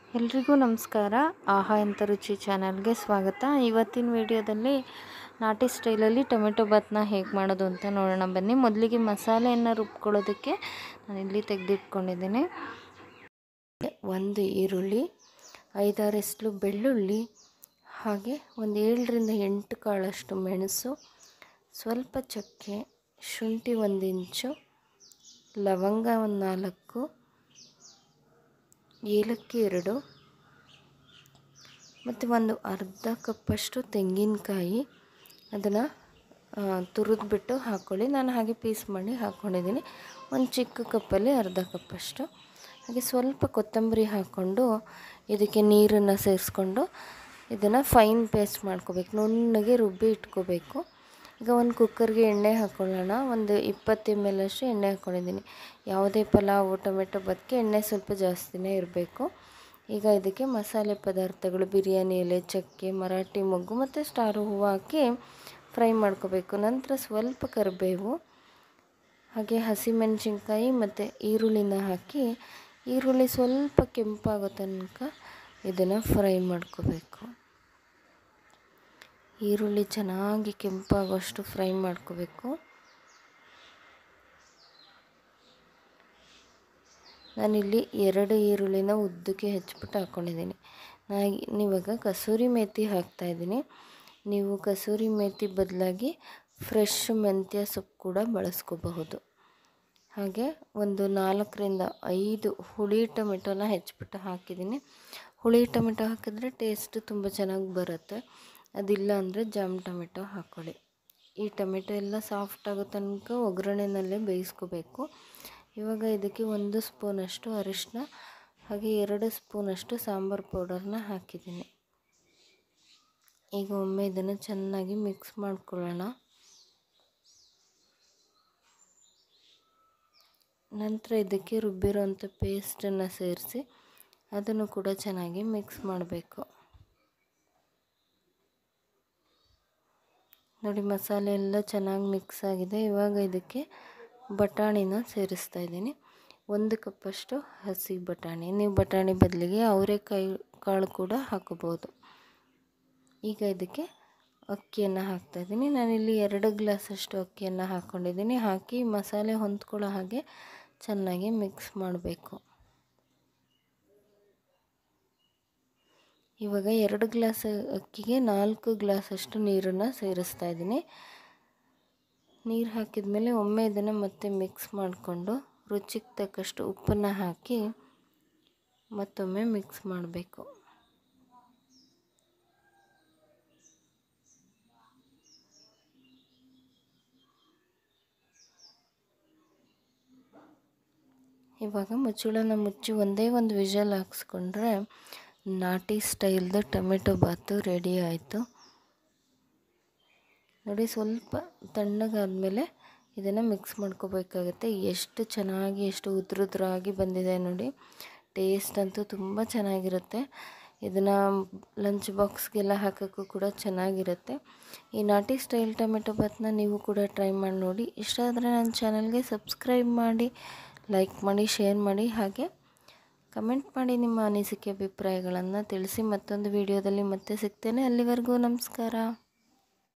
ಎಲ್ರಿಗೂ ನಮಸ್ಕಾರ. ಆಹಾ ಎಂಥ ರುಚಿ ಚಾನಲ್ಗೆ ಸ್ವಾಗತ. ಇವತ್ತಿನ ವಿಡಿಯೋದಲ್ಲಿ ನಾಟಿ ಸ್ಟೈಲಲ್ಲಿ ಟೊಮೆಟೊ ಬಾತ್ನ ಹೇಗೆ ಮಾಡೋದು ಅಂತ ನೋಡೋಣ ಬನ್ನಿ. ಮೊದಲಿಗೆ ಮಸಾಲೆಯನ್ನು ರುಬ್ಕೊಳ್ಳೋದಕ್ಕೆ ನಾನಿಲ್ಲಿ ತೆಗೆದಿಟ್ಕೊಂಡಿದ್ದೀನಿ. ಒಂದು ಈರುಳ್ಳಿ, 5-6 ಎಸ್ಲು ಬೆಳ್ಳುಳ್ಳಿ, ಹಾಗೆ ಒಂದು 7ರಿಂದ 8 ಕಾಳಷ್ಟು ಮೆಣಸು, ಸ್ವಲ್ಪ ಚಕ್ಕೆ, ಶುಂಠಿ 1 ಇಂಚು, ಲವಂಗ 4, ಏಲಕ್ಕಿ 2 ಮತ್ತು ಒಂದು ಅರ್ಧ ಕಪ್ಪಷ್ಟು ತೆಂಗಿನಕಾಯಿ. ಅದನ್ನು ತುರಿದ್ಬಿಟ್ಟು ಹಾಕ್ಕೊಳ್ಳಿ. ನಾನು ಹಾಗೆ ಪೀಸ್ ಮಾಡಿ ಹಾಕ್ಕೊಂಡಿದ್ದೀನಿ. ಒಂದು ಚಿಕ್ಕ ಕಪ್ಪಲ್ಲಿ ಅರ್ಧ ಕಪ್ಪಷ್ಟು. ಹಾಗೆ ಸ್ವಲ್ಪ ಕೊತ್ತಂಬರಿ ಹಾಕ್ಕೊಂಡು ಇದಕ್ಕೆ ನೀರನ್ನು ಸೇರಿಸ್ಕೊಂಡು ಇದನ್ನು ಫೈನ್ ಪೇಸ್ಟ್ ಮಾಡ್ಕೋಬೇಕು, ನುಣ್ಣಗೆ ರುಬ್ಬಿ ಇಟ್ಕೋಬೇಕು. ಈಗ ಒಂದು ಕುಕ್ಕರ್ಗೆ ಎಣ್ಣೆ ಹಾಕ್ಕೊಳ್ಳೋಣ. ಒಂದು 20 ml ಅಷ್ಟು ಎಣ್ಣೆ ಹಾಕ್ಕೊಂಡಿದ್ದೀನಿ. ಯಾವುದೇ ಪಲಾವು ಟೊಮೆಟೊ ಬಾತ್ಗೆ ಎಣ್ಣೆ ಸ್ವಲ್ಪ ಜಾಸ್ತಿನೇ ಇರಬೇಕು. ಈಗ ಇದಕ್ಕೆ ಮಸಾಲೆ ಪದಾರ್ಥಗಳು, ಬಿರಿಯಾನಿ ಎಲೆ, ಚಕ್ಕೆ, ಮರಾಠಿ ಮೊಗ್ಗು ಮತ್ತು ಸ್ಟಾರ್ ಹೂವು ಹಾಕಿ ಫ್ರೈ ಮಾಡ್ಕೋಬೇಕು. ನಂತರ ಸ್ವಲ್ಪ ಕರಿಬೇವು, ಹಾಗೆ ಹಸಿಮೆಣಸಿನ್ಕಾಯಿ ಮತ್ತು ಈರುಳ್ಳಿನ ಹಾಕಿ ಈರುಳ್ಳಿ ಸ್ವಲ್ಪ ಕೆಂಪಾಗೋ ತನಕ ಇದನ್ನು ಫ್ರೈ ಮಾಡ್ಕೋಬೇಕು. ಈರುಳ್ಳಿ ಚೆನ್ನಾಗಿ ಕೆಂಪಾಗೋಷ್ಟು ಫ್ರೈ ಮಾಡ್ಕೋಬೇಕು. ನಾನಿಲ್ಲಿ 2 ಈರುಳ್ಳಿನ ಉದ್ದಕ್ಕೆ ಹೆಚ್ಚಿಬಿಟ್ಟು ಹಾಕ್ಕೊಂಡಿದ್ದೀನಿ. ನಾನಿವಾಗ ಕಸೂರಿ ಮೇಥಿ ಹಾಕ್ತಾಯಿದ್ದೀನಿ. ನೀವು ಕಸೂರಿ ಮೇಥಿ ಬದಲಾಗಿ ಫ್ರೆಶ್ ಮೆಂತ್ಯ ಸೊಪ್ಪು ಕೂಡ ಬಳಸ್ಕೋಬಹುದು. ಹಾಗೆ ಒಂದು 4ರಿಂದ 5 ಹುಳಿ ಟೊಮೆಟೊನ ಹೆಚ್ಚಿಬಿಟ್ಟು ಹಾಕಿದ್ದೀನಿ. ಹುಳಿ ಟೊಮೆಟೊ ಹಾಕಿದ್ರೆ ಟೇಸ್ಟ್ ತುಂಬ ಚೆನ್ನಾಗಿ ಬರುತ್ತೆ. ಅದಿಲ್ಲ ಅಂದರೆ ಜಾಮ್ ಟೊಮೆಟೊ ಹಾಕ್ಕೊಳ್ಳಿ. ಈ ಟೊಮೆಟೊ ಎಲ್ಲ ಸಾಫ್ಟ್ ಆಗೋ ತನಕ ಒಗ್ಗರಣೆನಲ್ಲೇ ಬೇಯಿಸ್ಕೋಬೇಕು. ಇವಾಗ ಇದಕ್ಕೆ 1 ಸ್ಪೂನಷ್ಟು ಅರಿಶಿನ, ಹಾಗೆ 2 ಸ್ಪೂನಷ್ಟು ಸಾಂಬಾರು ಪೌಡರ್ನ ಹಾಕಿದ್ದೀನಿ. ಈಗ ಒಮ್ಮೆ ಇದನ್ನು ಚೆನ್ನಾಗಿ ಮಿಕ್ಸ್ ಮಾಡ್ಕೊಳ್ಳೋಣ. ನಂತರ ಇದಕ್ಕೆ ರುಬ್ಬಿರೋಂಥ ಪೇಸ್ಟನ್ನು ಸೇರಿಸಿ ಅದನ್ನು ಕೂಡ ಚೆನ್ನಾಗಿ ಮಿಕ್ಸ್ ಮಾಡಬೇಕು. ನೋಡಿ, ಮಸಾಲೆ ಎಲ್ಲ ಚೆನ್ನಾಗಿ ಮಿಕ್ಸ್ ಆಗಿದೆ. ಇವಾಗ ಇದಕ್ಕೆ ಬಟಾಣಿನ ಸೇರಿಸ್ತಾ ಇದ್ದೀನಿ. 1 ಕಪ್ಪಷ್ಟು ಹಸಿ ಬಟಾಣಿ. ನೀವು ಬಟಾಣಿ ಬದಲಿಗೆ ಅವರೆಕಾಯಿ ಕಾಳು ಕೂಡ ಹಾಕೋಬೋದು. ಈಗ ಇದಕ್ಕೆ ಅಕ್ಕಿಯನ್ನು ಹಾಕ್ತಾಯಿದ್ದೀನಿ. ನಾನಿಲ್ಲಿ 2 ಗ್ಲಾಸಷ್ಟು ಅಕ್ಕಿಯನ್ನು ಹಾಕ್ಕೊಂಡಿದ್ದೀನಿ. ಹಾಕಿ ಮಸಾಲೆ ಹೊಂದ್ಕೊಳ್ಳೋ ಹಾಗೆ ಚೆನ್ನಾಗಿ ಮಿಕ್ಸ್ ಮಾಡಬೇಕು. ಇವಾಗ 2 ಗ್ಲಾಸ್ ಅಕ್ಕಿಗೆ 4 ಗ್ಲಾಸಷ್ಟು ನೀರನ್ನು ಸೇರಿಸ್ತಾ ಇದ್ದೀನಿ. ನೀರು ಹಾಕಿದ ಮೇಲೆ ಒಮ್ಮೆ ಇದನ್ನು ಮತ್ತೆ ಮಿಕ್ಸ್ ಮಾಡಿಕೊಂಡು ರುಚಿಗೆ ತಕ್ಕಷ್ಟು ಉಪ್ಪನ್ನು ಹಾಕಿ ಮತ್ತೊಮ್ಮೆ ಮಿಕ್ಸ್ ಮಾಡಬೇಕು. ಇವಾಗ ಮುಚ್ಚಳನ ಮುಚ್ಚಿ ಒಂದೇ ಒಂದು ವಿಷಲ್ ಹಾಕ್ಸ್ಕೊಂಡ್ರೆ ನಾಟಿ ಸ್ಟೈಲ್ದು ಟೊಮೆಟೊ ಬಾತು ರೆಡಿ ಆಯಿತು. ನೋಡಿ, ಸ್ವಲ್ಪ ತಣ್ಣಗಾದಮೇಲೆ ಇದನ್ನು ಮಿಕ್ಸ್ ಮಾಡ್ಕೋಬೇಕಾಗುತ್ತೆ. ಎಷ್ಟು ಚೆನ್ನಾಗಿ, ಎಷ್ಟು ಉದ್ರುದ್ರಾಗಿ ಬಂದಿದೆ ನೋಡಿ. ಟೇಸ್ಟ್ ಅಂತೂ ತುಂಬ ಚೆನ್ನಾಗಿರುತ್ತೆ. ಇದನ್ನು ಲಂಚ್ ಬಾಕ್ಸ್ಗೆಲ್ಲ ಹಾಕೋಕ್ಕೂ ಕೂಡ ಚೆನ್ನಾಗಿರುತ್ತೆ. ಈ ನಾಟಿ ಸ್ಟೈಲ್ ಟೊಮೆಟೊ ಬಾತ್ನ ನೀವು ಕೂಡ ಟ್ರೈ ಮಾಡಿ ನೋಡಿ. ಇಷ್ಟ ಆದರೆ ನನ್ನ ಚಾನಲ್ಗೆ ಸಬ್ಸ್ಕ್ರೈಬ್ ಮಾಡಿ, ಲೈಕ್ ಮಾಡಿ, ಶೇರ್ ಮಾಡಿ, ಹಾಗೆ ಕಮೆಂಟ್ ಮಾಡಿ. ನಿಮ್ಮ ಅನಿಸಿಕೆ ಅಭಿಪ್ರಾಯಗಳನ್ನು ತಿಳಿಸಿ. ಮತ್ತೊಂದು ವಿಡಿಯೋದಲ್ಲಿ ಮತ್ತೆ ಸಿಗ್ತೇನೆ. ಅಲ್ಲಿವರೆಗೂ ನಮಸ್ಕಾರ.